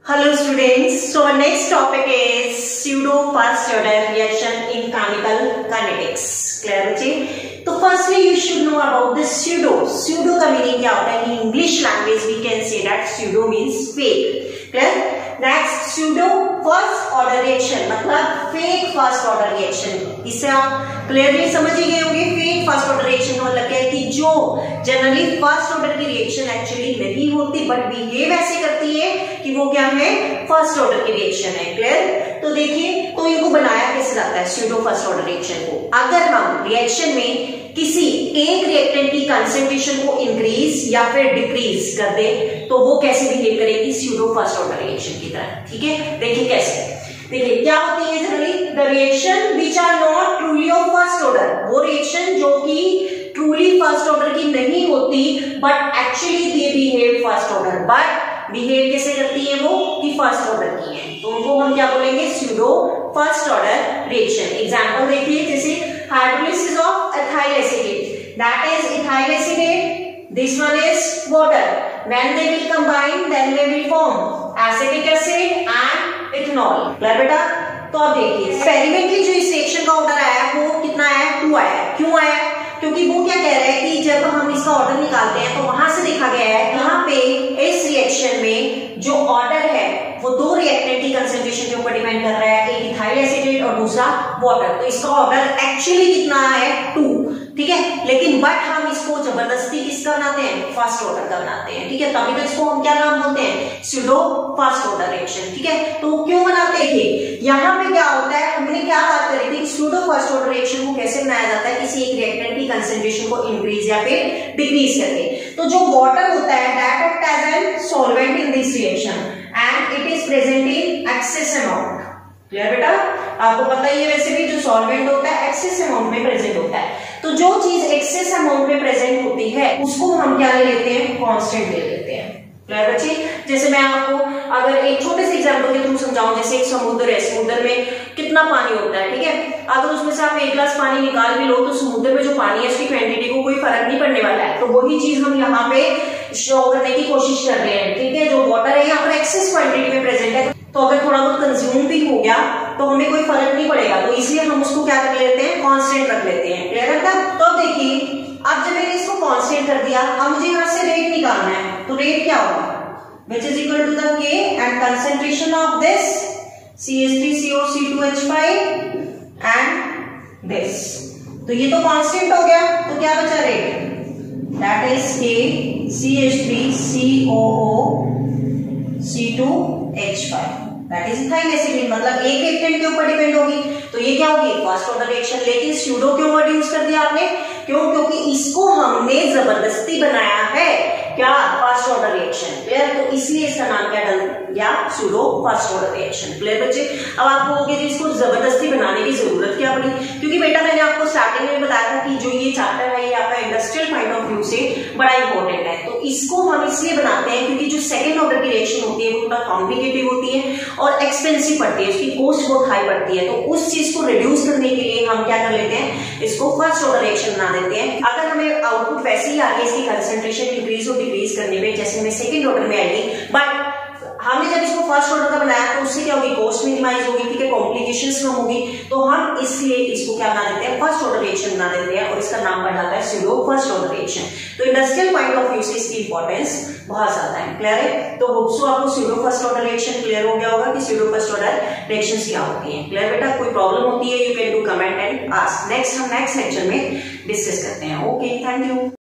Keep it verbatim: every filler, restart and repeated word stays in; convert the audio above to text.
Hello students, so our next topic is pseudo first order reaction in chemical kinetics. Clear बच्चे? तो firstly you should know about this pseudo. Pseudo का meaning क्या होता है? In English language we can say that pseudo means fake. Clear? Next pseudo first order reaction मतलब fake first order reaction. इससे आप clearly समझ ही गए होंगे. फेक फर्स्ट ऑर्डर रिएक्शन का मतलब क्या है कि जो जनरली फर्स्ट ऑर्डर की रिएक्शन एक्चुअली नहीं होती बट बिहेव ऐसे करती है कि वो क्या है, फर्स्ट ऑर्डर की रिएक्शन है. क्लियर? तो देखिए, तो इनको बनाया कैसे जाता है स्यूडो फर्स्ट ऑर्डर रिएक्शन को. अगर हम रिएक्शन में किसी एक रिएक्टेंट की कंसेंट्रेशन को इंक्रीज या फिर डिक्रीज कर दे तो वो कैसे बिहेव करेगी, स्यूडो फर्स्ट ऑर्डर रिएक्शन की तरह. ठीक है, देखिए कैसे. देखिए क्या होती है generally the reaction which are not truly of first order. वो रिएक्शन जो कि ट्रूली फर्स्ट ऑर्डर की नहीं होती but actually they behave first order. But behave कैसे करती है वो कि फर्स्ट ऑर्डर की है, तो उनको हम क्या बोलेंगे, pseudo first order reaction. Example देखिए, जैसे hydrolysis of ethyl acetate, that is ethyl acetate, this one is water. When they will combine then they will form acetic acid and ethanol. Clear बेटा? तो अब देखिए एक्सपेरिमेंटली जो इस reaction का order आया वो कितना आया, टू आया. क्यों आया? क्योंकि वो क्या कह रहा है कि जब हम इसका ऑर्डर निकालते हैं तो वहां से देखा गया है यहाँ पे इस रिएक्शन में जो ऑर्डर है वो दो रिएक्टेंट की कंसेंट्रेशन के ऊपर डिपेंड कर रहा है, एक इथाइल एसीटेट और दूसरा वाटर. तो इसका ऑर्डर एक्चुअली कितना है, टू. ठीक है, लेकिन बट हम इसको जबरदस्ती किसका बनाते हैं, फर्स्ट ऑर्डर का बनाते हैं. ठीक है, तभी तो इसको हम क्या नाम बोलते हैं, स्यूडो फर्स्ट ऑर्डर रिएक्शन. ठीक है, तो क्यों बनाते हैं? यहाँ पे क्या होता है, हमने क्या बात करी थी, स्यूडो फर्स्ट ऑर्डर रिएक्शन को कैसे बनाया जाता है, किसी एक रिएक्टेंट की कंसेंट्रेशन को इंक्रीज या फिर डिक्रीज करके. तो जो वाटर होता है that act as an solvent in this reaction and it is present in excess amount. Clear बेटा? आपको पता ही है वैसे भी जो सॉल्वेंट होता है एक्सेस अमाउंट में प्रेजेंट होता है. तो जो चीज एक्सेस अमाउंट में प्रेजेंट होती है उसको हम क्या ले लेते हैं, कांस्टेंट ले लेते हैं. क्लियर बच्चे? जैसे मैं आपको अगर एक छोटे से एग्जांपल के थ्रू समझाऊं, जैसे एक समुद्र है, समुद्र में कितना पानी होता है. ठीक है, अगर उसमें से आप एक गिलास पानी निकाल भी लो तो समुद्र में जो पानी है उसकी क्वांटिटी को कोई फर्क नहीं पड़ने वाला है. तो वही चीज हम यहाँ पे शो करने की कोशिश कर रहे हैं. ठीक है, जो वाटर है यहाँ पर एक्सेस क्वांटिटी में प्रेजेंट है, तो अगर थोड़ा बहुत कंज्यूम भी हो गया तो हमें कोई फर्क नहीं पड़ेगा. तो इसलिए हम उसको क्या कर लेते हैं, कांस्टेंट रख लेते हैं. क्लियर है? तो देखिए अब जब मैंने इसको कांस्टेंट कर दिया, अब मुझे यहाँ से रेट निकालना है. तो रेट क्या होगा, which is equal to the K and concentration of this C H three C O C two H five and this. तो ये तो कांस्टेंट हो गया, तो क्या बचा rate, that is K C H three C O O C two H five. That is ethyl acid. मतलब एक रिएक्टेंट के ऊपर डिपेंड होगी, तो ये क्या होगी, फर्स्ट ऑर्डर रिएक्शन. लेकिन स्यूडो क्यों वर्ड यूज कर दिया आपने, क्यों? क्योंकि इसको हमने जबरदस्ती बनाया है क्या, फर्स्ट ऑर्डर रिएक्शन. क्लियर? तो इसलिए इसका नाम क्या डल गया, pseudo first order reaction. Clear बच्चे? अब आप कहोगे कि इसको जबरदस्ती बनाने की जरूरत क्या पड़ी, क्योंकि बेटा मैंने आपको स्टार्टिंग में बताया था कि जो ये चैप्टर है ये आपका इंडस्ट्रियल पॉइंट ऑफ व्यू से बड़ा इंपॉर्टेंट है. तो इसको हम इसलिए बनाते हैं क्योंकि जो सेकेंड ऑर्डर की रिएक्शन होती है वो थोड़ा कॉम्प्लिकेटेड होती है और एक्सपेंसिव पड़ती है, उसकी कॉस्ट बहुत हाई पड़ती है. तो उस चीज को रिड्यूस करने के लिए हम क्या कर लेते हैं, इसको फर्स्ट ऑर्डर रिएक्शन बना देते हैं. अगर हमें आउटपुट वैसे ही आगे इसकी कंसेंट्रेशन इंक्रीज और डिक्रीज करने में जैसे हमें सेकंड ऑर्डर में आएगी, बट हमने जब इसको फर्स्ट ऑर्डर का बनाया तो उससे क्या होगी, कॉस्ट मिनिमाइज होगी. ठीक है, कॉम्प्लिकेशंस कम होगी. तो हम इसलिए इसको क्या बना देते हैं, फर्स्ट ऑर्डर रिएक्शन बना देते हैं और इसका नाम पड़ जाता है स्यूडो फर्स्ट ऑर्डर रिएक्शन. तो इंडस्ट्रियल पॉइंट ऑफ व्यू से इसकी इंपॉर्टेंस बहुत ज्यादा है. क्लियर है? तो होप सो आपको pseudo first order reaction clear हो गया होगा कि स्यूडो फर्स्ट ऑर्डर रिएक्शंस क्या होती हैं. क्लियर बेटा? कोई प्रॉब्लम होती है you can do comment and ask. Next हम नेक्स्ट लेक्चर में डिस्कस करते हैं. Okay, thank you.